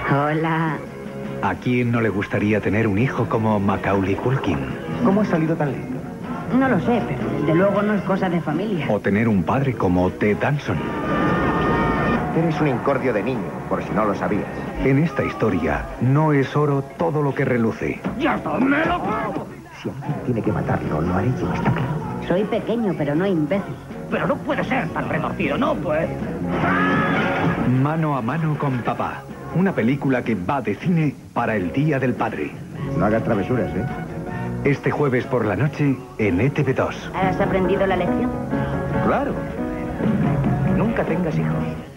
Hola. ¿A quién no le gustaría tener un hijo como Macaulay Culkin? ¿Cómo has salido tan lindo? No lo sé, pero desde luego no es cosa de familia. ¿O tener un padre como Ted Danson? Eres un incordio de niño, por si no lo sabías. En esta historia no es oro todo lo que reluce. ¡Ya está, me lo pago! Si alguien tiene que matarlo, lo haré yo, está claro. Soy pequeño, pero no imbécil. Pero no puede ser tan retorcido, no puede. Mano a mano con papá. Una película que va de cine para el Día del Padre. No hagas travesuras, ¿eh? Este jueves por la noche en ETV2. ¿Has aprendido la lección? Claro. Nunca tengas hijos.